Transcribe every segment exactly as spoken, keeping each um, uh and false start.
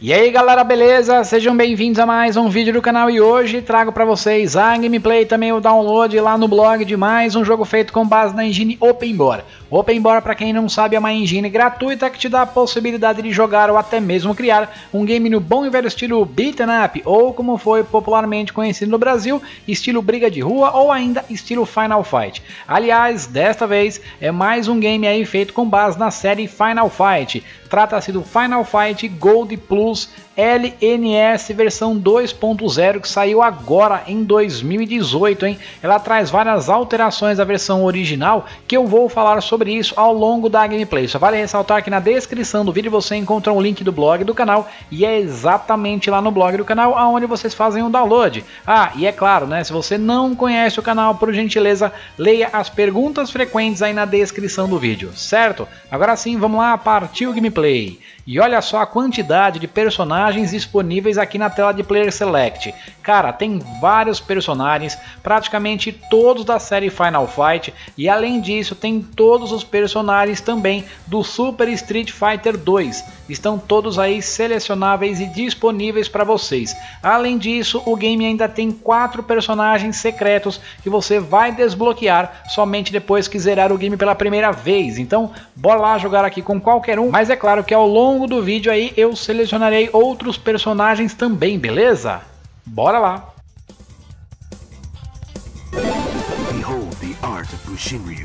E aí galera, beleza? Sejam bem-vindos a mais um vídeo do canal e hoje trago para vocês a gameplay e também o download lá no blog de mais um jogo feito com base na engine OpenBOR. OpenBOR, para quem não sabe, é uma engine gratuita que te dá a possibilidade de jogar ou até mesmo criar um game no bom e velho estilo beat'em up, ou como foi popularmente conhecido no Brasil, estilo briga de rua ou ainda estilo Final Fight. Aliás, desta vez é mais um game aí feito com base na série Final Fight. Trata-se do Final Fight Gold Plus L N S versão dois ponto zero que saiu agora em dois mil e dezoito, hein? Ela traz várias alterações à versão original que eu vou falar sobre isso ao longo da gameplay. Só vale ressaltar que na descrição do vídeo você encontra um link do blog do canal e é exatamente lá no blog do canal aonde vocês fazem o download. Ah, e é claro, né? Se você não conhece o canal, por gentileza, leia as perguntas frequentes aí na descrição do vídeo, certo? Agora sim, vamos lá, partiu o gameplay. E olha só a quantidade de personagens disponíveis aqui na tela de Player Select. Cara, tem vários personagens, praticamente todos da série Final Fight, e além disso tem todos os personagens também do Super Street Fighter dois. Estão todos aí selecionáveis e disponíveis para vocês. Além disso, o game ainda tem quatro personagens secretos que você vai desbloquear somente depois que zerar o game pela primeira vez. Então, bora lá jogar aqui com qualquer um, mas é claro que ao longo Ao longo do vídeo aí eu selecionarei outros personagens também, beleza? Bora lá! Behold the art of Bushinryu.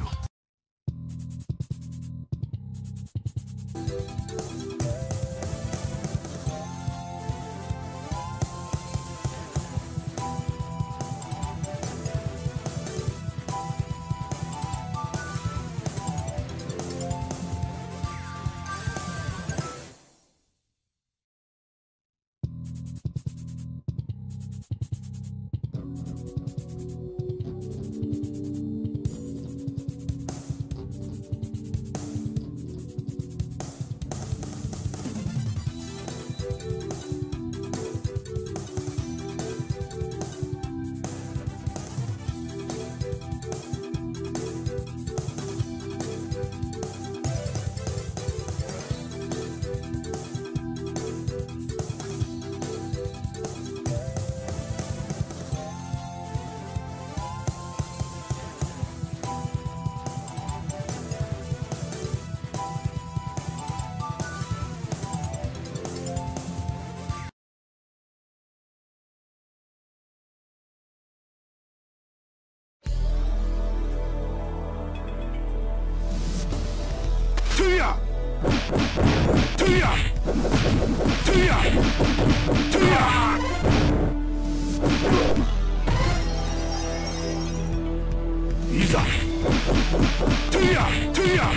Tuya! Tuya! Tuya! Tuya! Iza! Tuya! Tuya!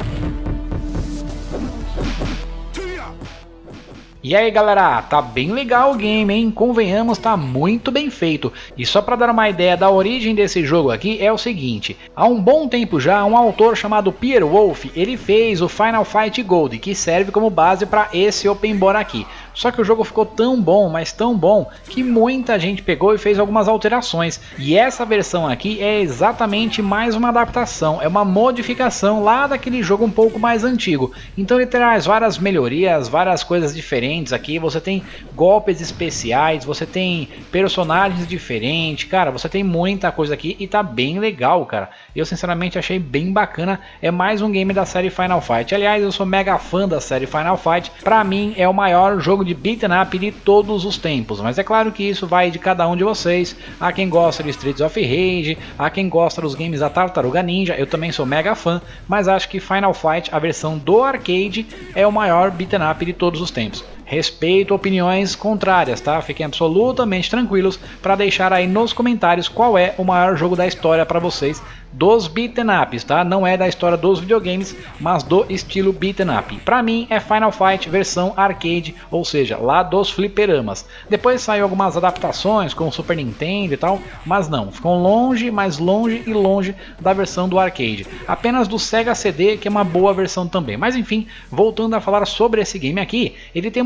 Tuya! E aí galera, tá bem legal o game, hein? Convenhamos, tá muito bem feito. E só para dar uma ideia da origem desse jogo aqui é o seguinte: há um bom tempo já, um autor chamado Pierre Wolf, ele fez o Final Fight Gold, que serve como base para esse OpenBOR aqui. Só que o jogo ficou tão bom, mas tão bom, que muita gente pegou e fez algumas alterações. E essa versão aqui é exatamente mais uma adaptação, é uma modificação lá daquele jogo um pouco mais antigo. Então ele traz várias melhorias, várias coisas diferentes aqui. Você tem golpes especiais, você tem personagens diferentes, cara, você tem muita coisa aqui e tá bem legal, cara. Eu sinceramente achei bem bacana, é mais um game da série Final Fight. Aliás, eu sou mega fã da série Final Fight, pra mim é o maior jogo de beat'em up de todos os tempos, mas é claro que isso vai de cada um de vocês. Há quem gosta de Streets of Rage, há quem gosta dos games da Tartaruga Ninja, eu também sou mega fã, mas acho que Final Fight, a versão do arcade, é o maior beat'em up de todos os tempos. Respeito opiniões contrárias, tá? Fiquem absolutamente tranquilos para deixar aí nos comentários qual é o maior jogo da história para vocês dos beat'em ups, tá? Não é da história dos videogames, mas do estilo beat'em up. Para mim é Final Fight versão arcade, ou seja, lá dos fliperamas. Depois saiu algumas adaptações com o Super Nintendo e tal, mas não, ficam longe, mais longe e longe da versão do arcade. Apenas do Sega C D, que é uma boa versão também. Mas enfim, voltando a falar sobre esse game aqui, ele tem uma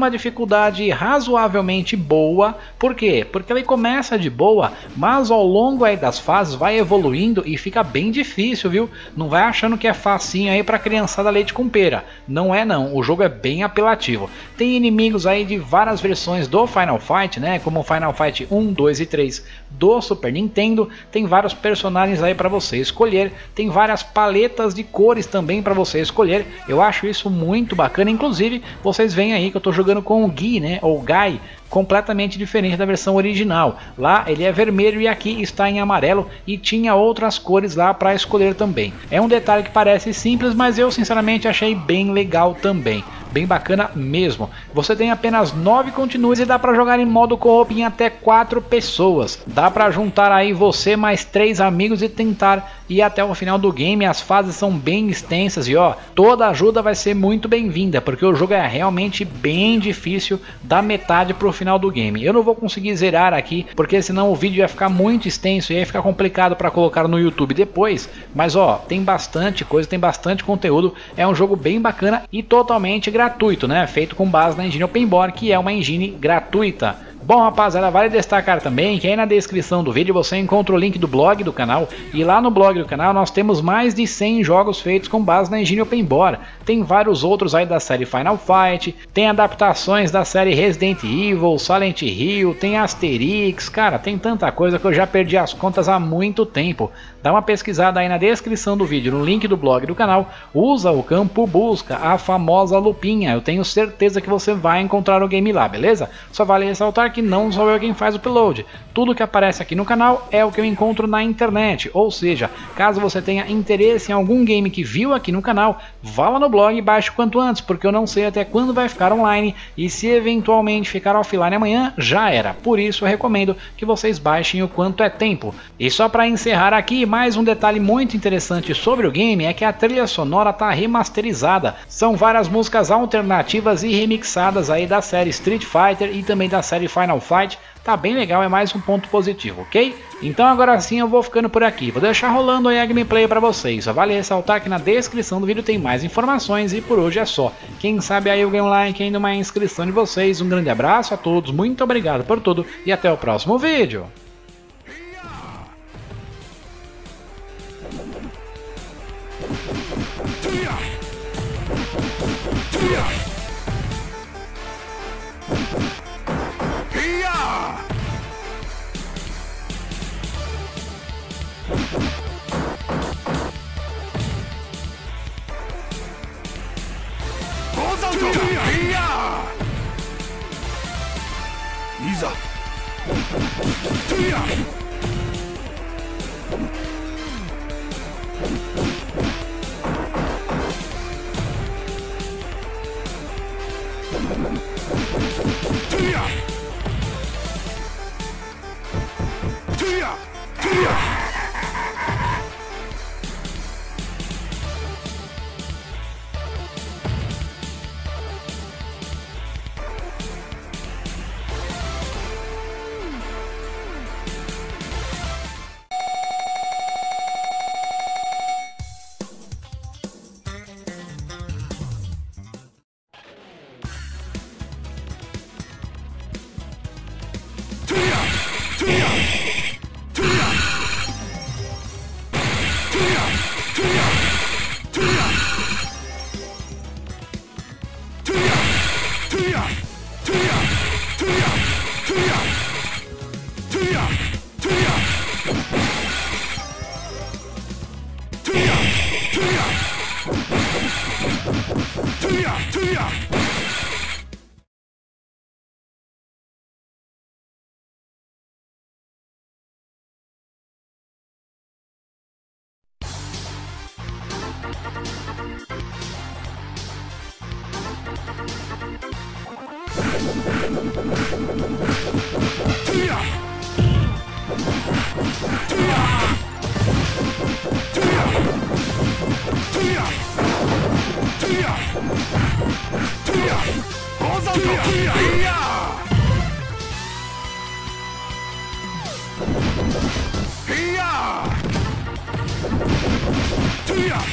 uma dificuldade razoavelmente boa. Por quê? Porque ele começa de boa, mas ao longo aí das fases vai evoluindo e fica bem difícil, viu? Não vai achando que é facinho aí pra criançada leite com pera. Não é não, o jogo é bem apelativo. Tem inimigos aí de várias versões do Final Fight, né? Como Final Fight um, dois e três do Super Nintendo. Tem vários personagens aí pra você escolher. Tem várias paletas de cores também pra você escolher. Eu acho isso muito bacana. Inclusive, vocês veem aí que eu tô jogando com o Gui, né? Ou Guy, completamente diferente da versão original. Lá ele é vermelho e aqui está em amarelo, e tinha outras cores lá para escolher também. É um detalhe que parece simples, mas eu sinceramente achei bem legal também. Bem bacana mesmo. Você tem apenas nove continues e dá para jogar em modo co-op em até quatro pessoas. Dá para juntar aí você mais três amigos e tentar ir até o final do game. As fases são bem extensas e ó, toda ajuda vai ser muito bem-vinda, porque o jogo é realmente bem difícil da metade pro final do game. Eu não vou conseguir zerar aqui, porque senão o vídeo ia ficar muito extenso e ia ficar complicado para colocar no YouTube depois. Mas ó, tem bastante coisa, tem bastante conteúdo. É um jogo bem bacana e totalmente gratuito, né? Feito com base na engine OpenBore, que é uma engine gratuita. Bom, rapaziada, vale destacar também que aí na descrição do vídeo você encontra o link do blog do canal, e lá no blog do canal nós temos mais de cem jogos feitos com base na engine OpenBore. Tem vários outros aí da série Final Fight, tem adaptações da série Resident Evil, Silent Hill, tem Asterix, cara, tem tanta coisa que eu já perdi as contas há muito tempo. Dá uma pesquisada aí na descrição do vídeo, no link do blog do canal, usa o campo busca, a famosa lupinha, eu tenho certeza que você vai encontrar o game lá, beleza? Só vale ressaltar que não sou eu quem faz o upload, tudo que aparece aqui no canal é o que eu encontro na internet, ou seja, caso você tenha interesse em algum game que viu aqui no canal, vá lá no blog e baixe o quanto antes, porque eu não sei até quando vai ficar online, e se eventualmente ficar offline amanhã, já era, por isso eu recomendo que vocês baixem o quanto é tempo. E só para encerrar aqui, mais um detalhe muito interessante sobre o game é que a trilha sonora está remasterizada, são várias músicas alternativas e remixadas aí da série Street Fighter e também da série Final Fight. Tá bem legal, é mais um ponto positivo, ok? Então agora sim eu vou ficando por aqui, vou deixar rolando aí a gameplay para vocês, só vale ressaltar que na descrição do vídeo tem mais informações e por hoje é só. Quem sabe aí eu ganho um like ainda uma inscrição de vocês, um grande abraço a todos, muito obrigado por tudo e até o próximo vídeo.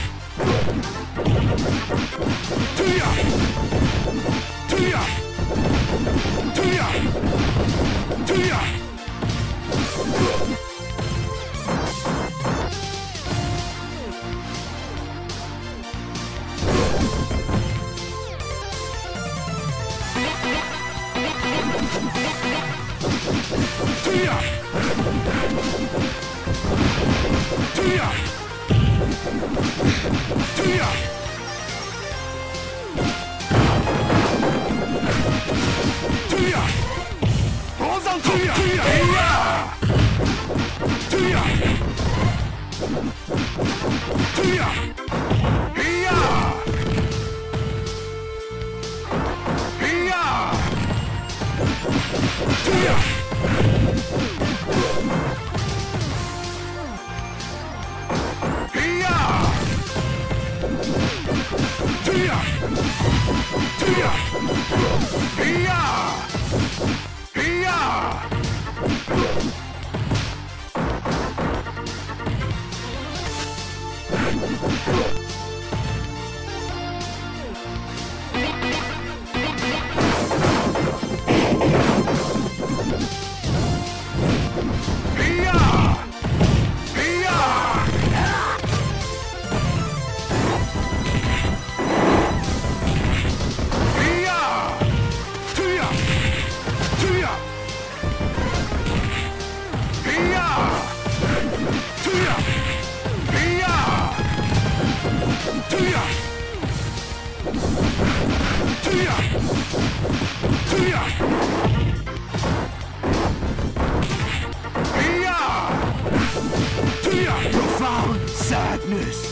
Tuya! Profound sadness.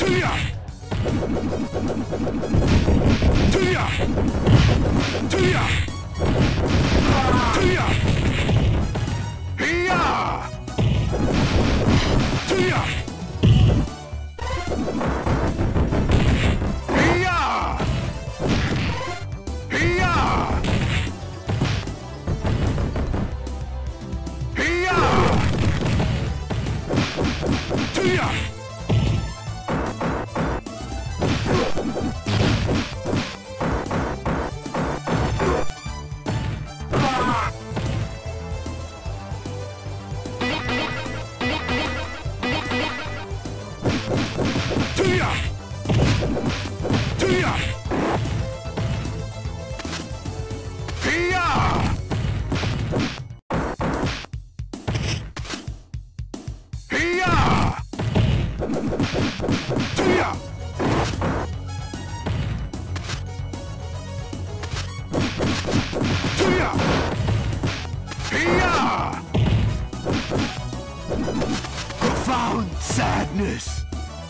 Tuya! sadness.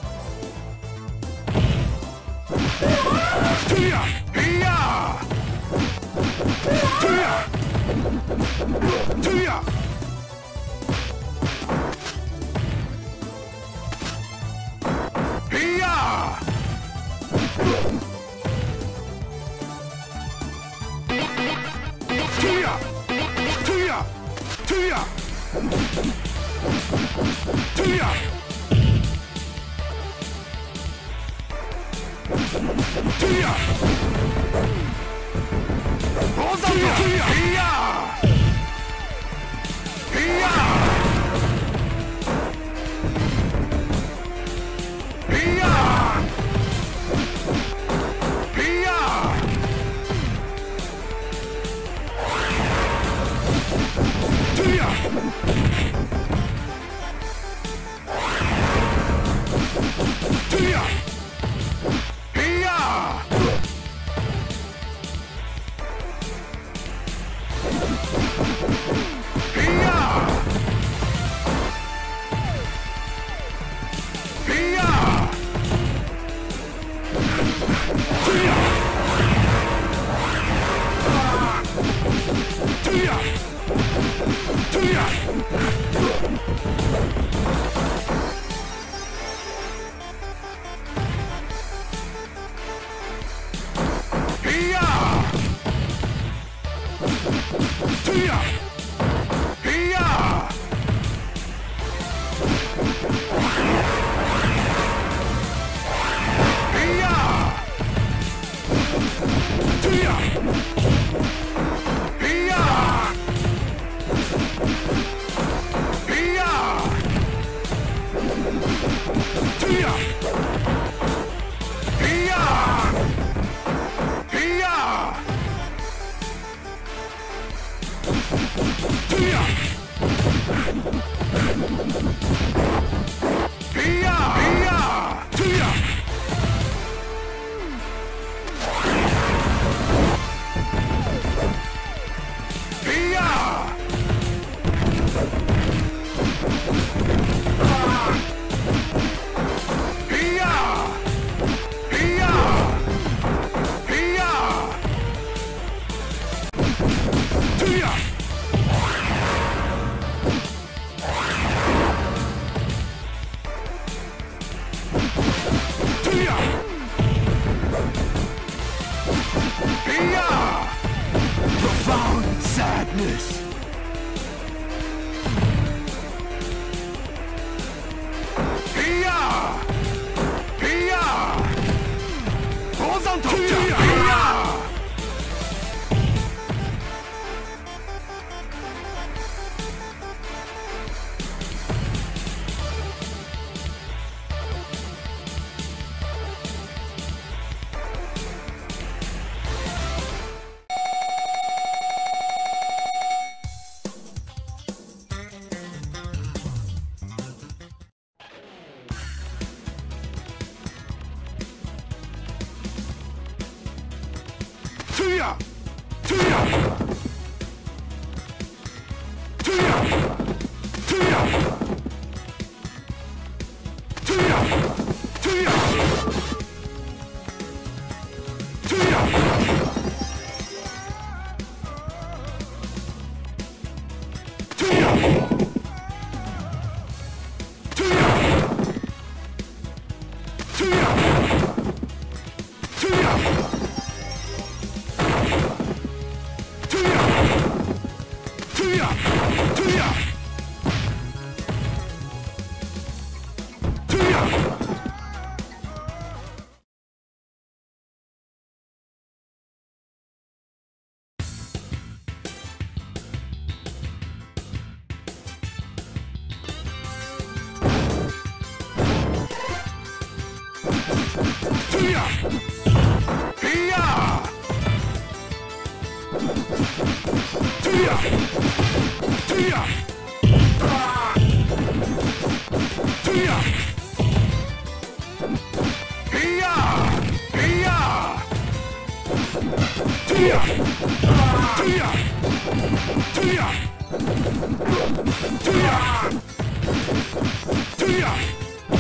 Tuya! Hiya! Tuya! Tuya! Hiya! Tuya! Tuya! Tuya! Tuya! Tuya! Tuya! Hiya! Hiya! Hiya! Hiya! Tuya! Tuya! Hiya! Hiya! Hiya! Tuya! Tuya! Tuya! Hiya! Tuya! Hiya! Hiya! Tuya! Hiya! Hiya! Tuya! Hiya! Hiya! Tuya! Hiya! Hiya! Tuya! Hiya! Hiya! Hiya! Hiya! Tuya! Tuya! Hiya! Profound sadness. Hiya! Hiya! Horizontal. Tuya! Hiya! Tuya! Tuya! Tuya! Tuya! Tuya! Tuya! Tuya! Tuya! Tuya! Tuya! Tuya! Tuya! Tuya! Tuya! Tuya! Tuya! Hiya! Tuya! Tuya! Tuya! Hiya! Hiya! Tuya! Tuya! Tuya! Tuya! Tuya!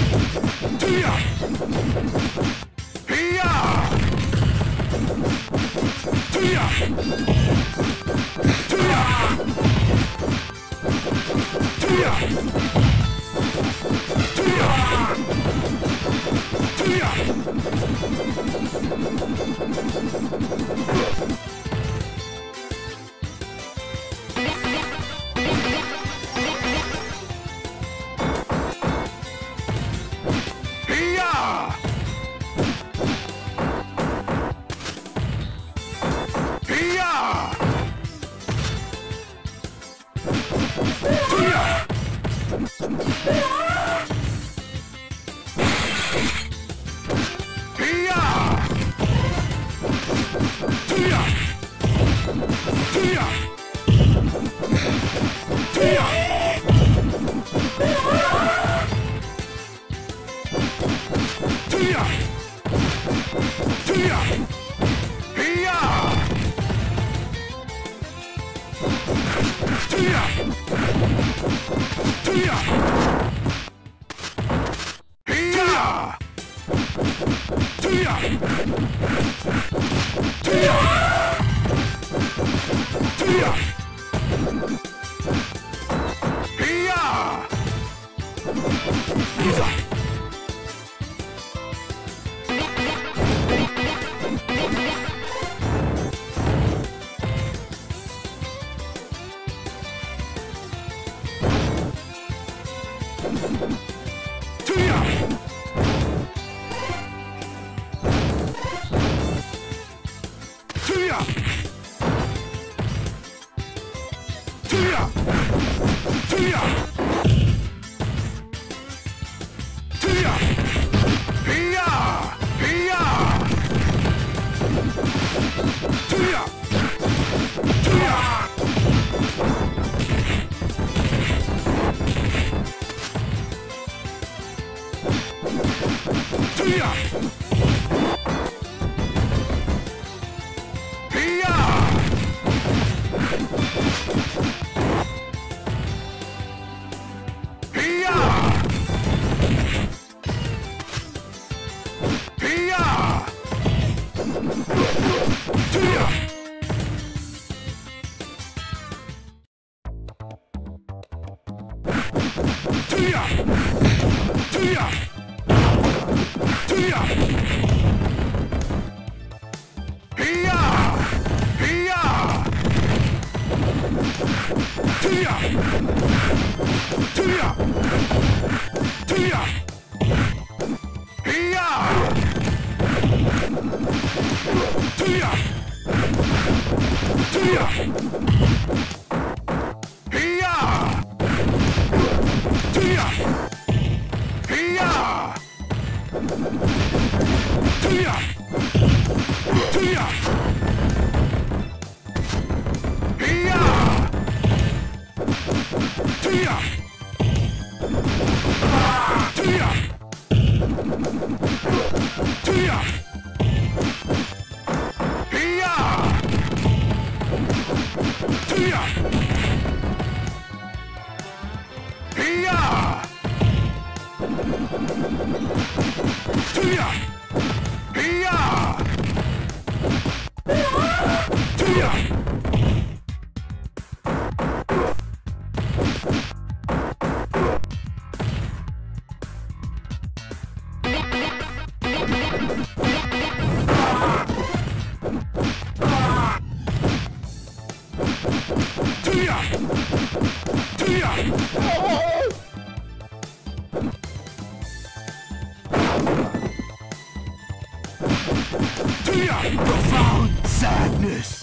Profound sadness.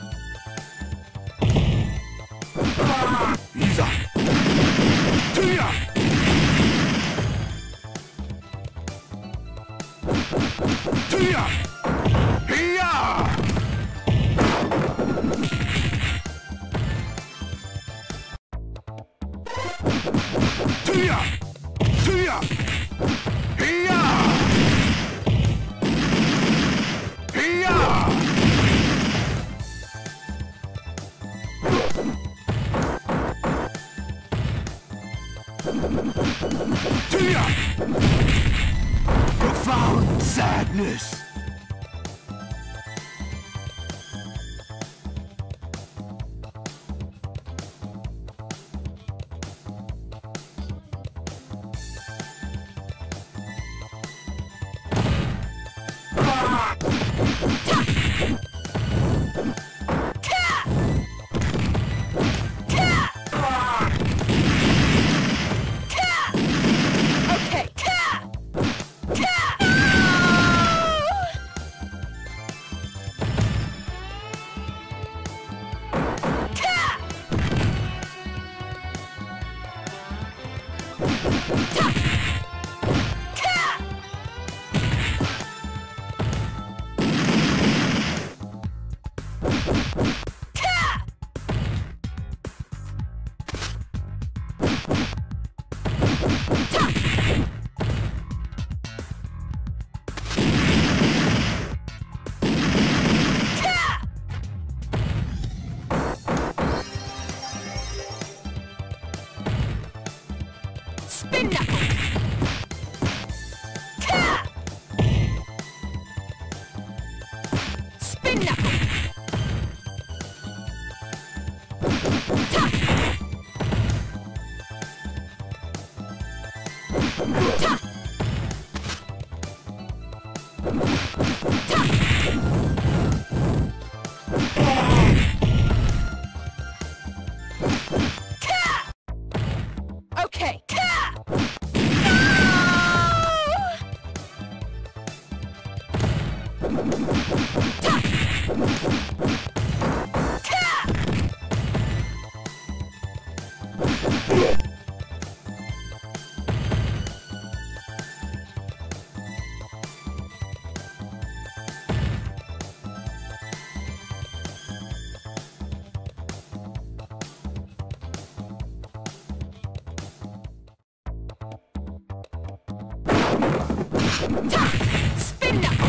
Iza. Tuya. Tuya. Hiya. Tuya. Tuya. Hiya. Tuya! Profound sadness. Spin knuckle. Spin knuckle. Okay. Spin knuckle.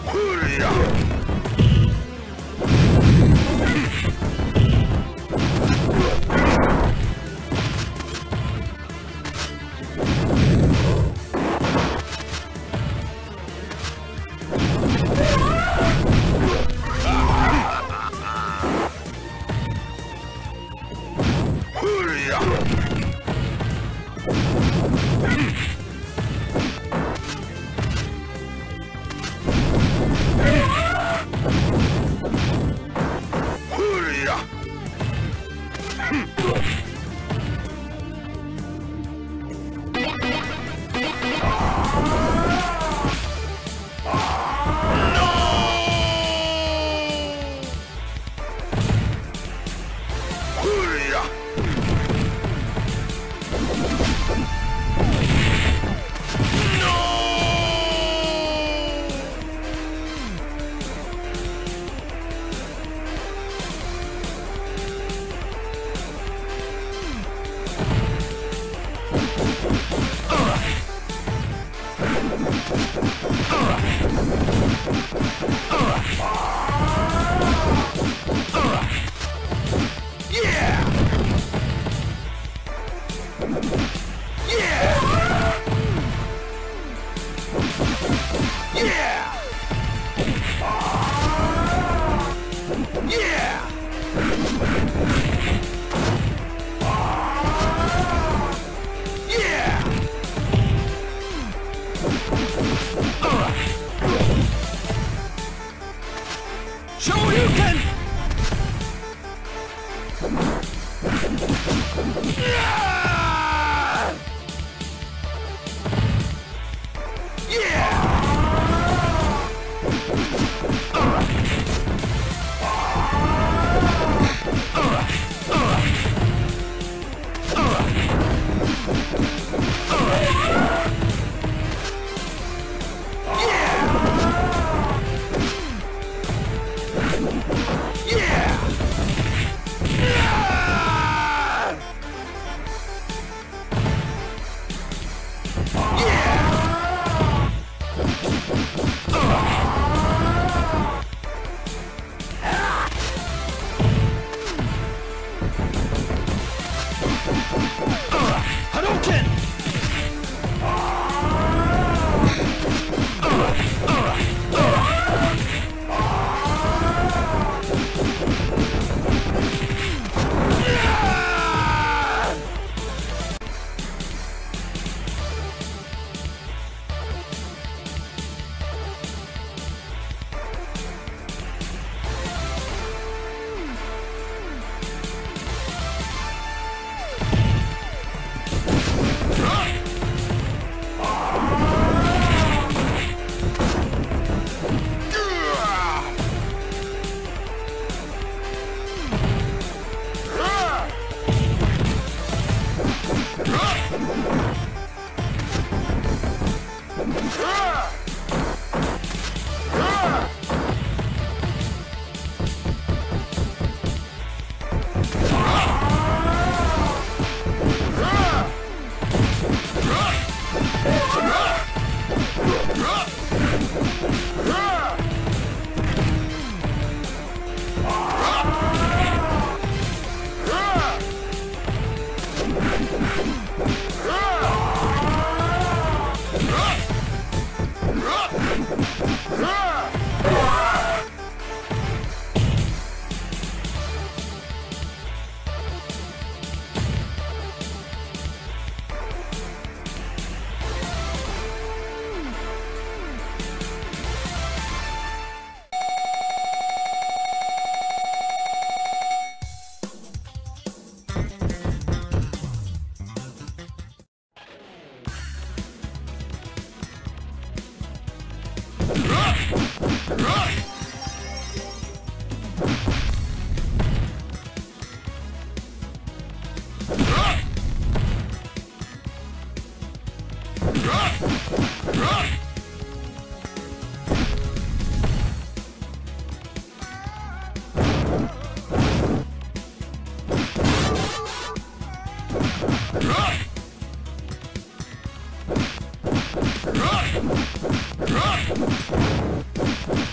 Huh?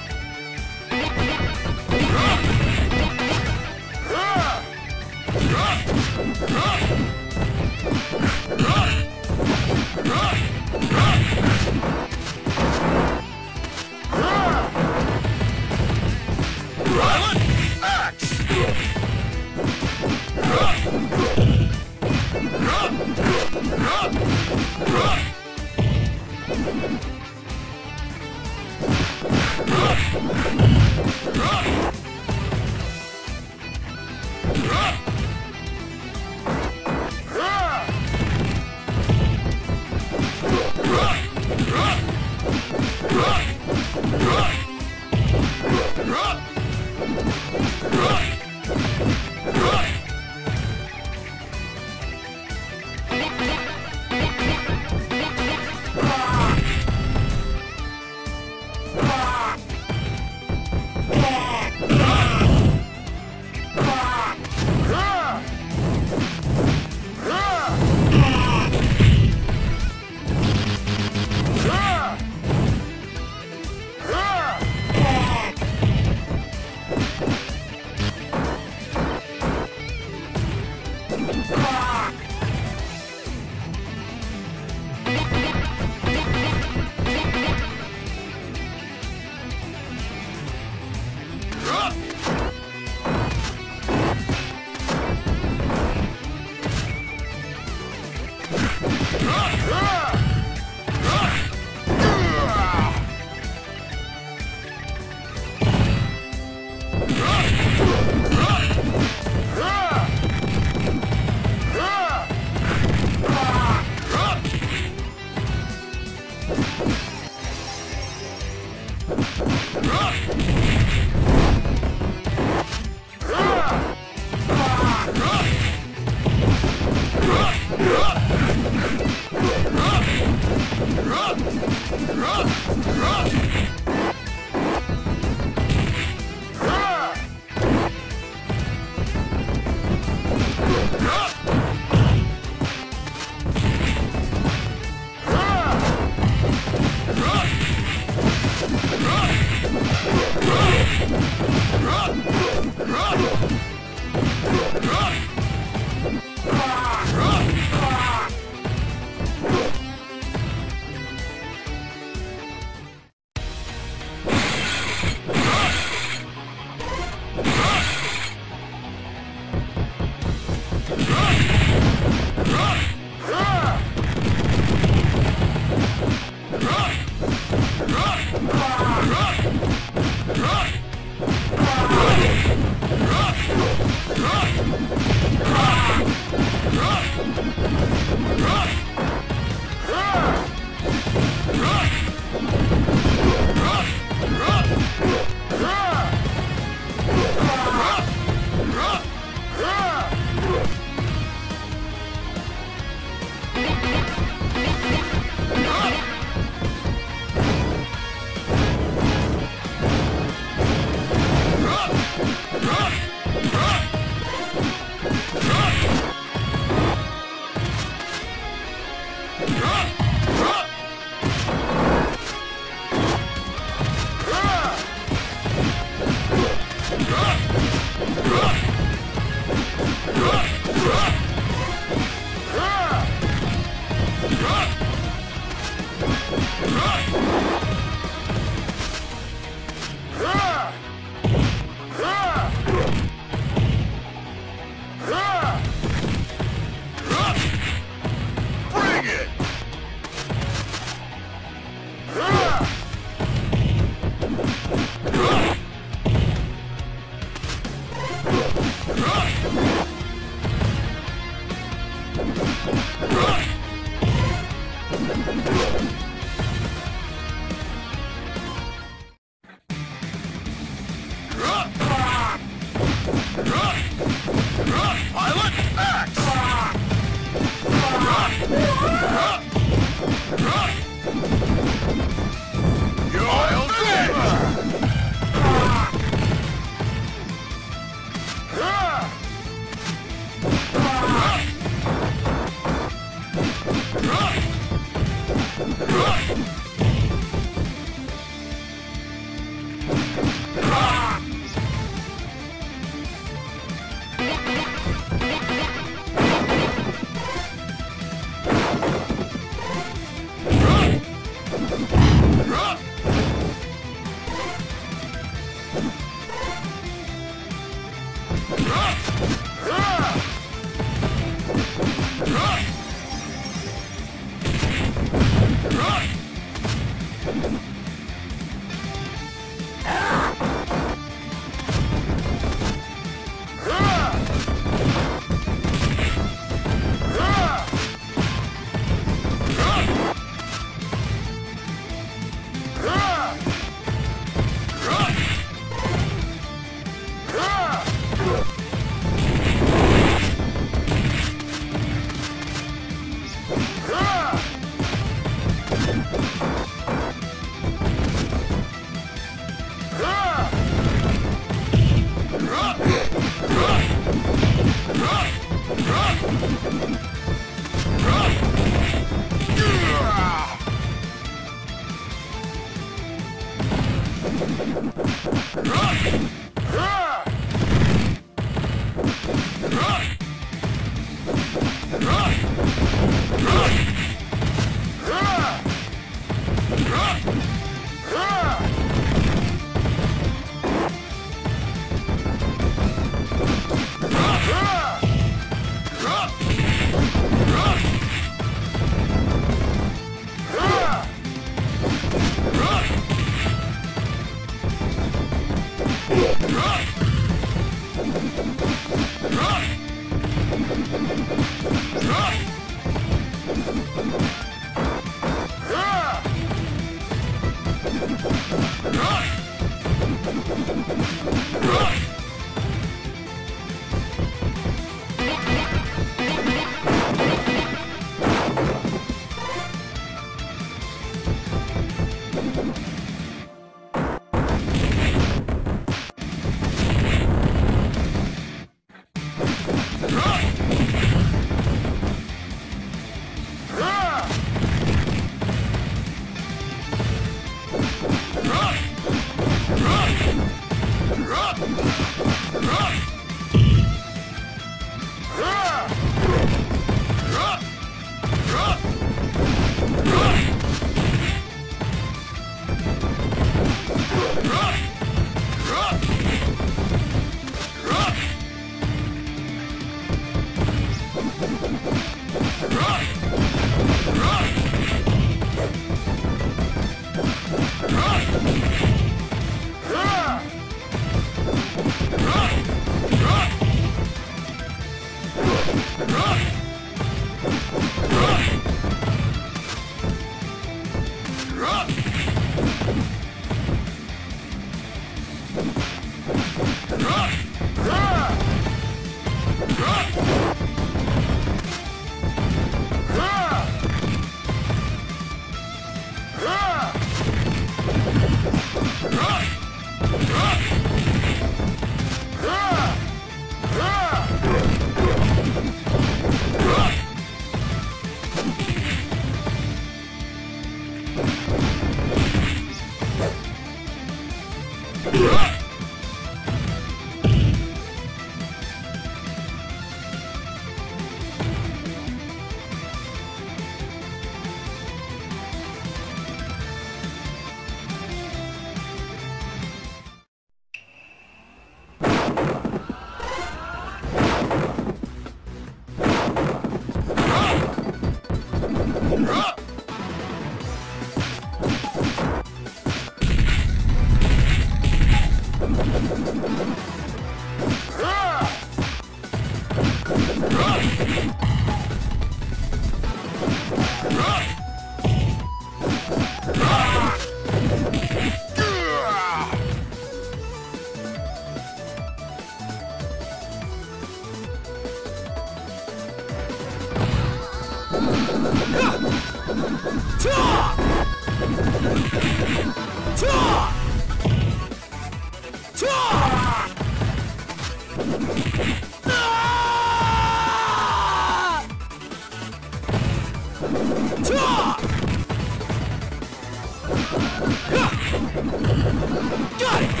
Got it!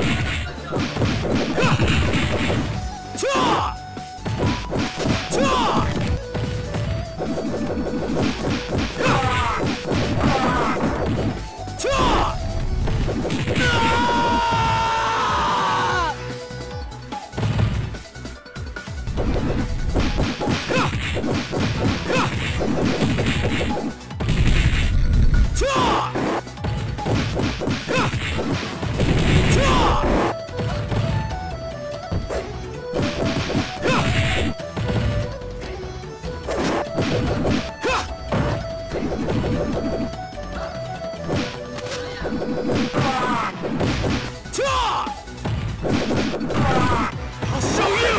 I'll show you!